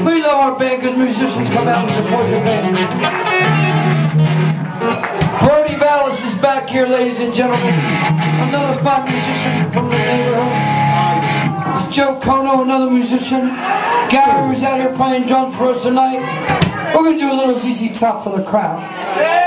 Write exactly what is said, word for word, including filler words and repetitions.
We love our band because musicians come out and support the band. Brodi Valos is back here, ladies and gentlemen. Another fine musician from the neighborhood. It's Joe Kohnow, another musician. Gary who's out here playing drums for us tonight. We're going to do a little Z Z Top for the crowd.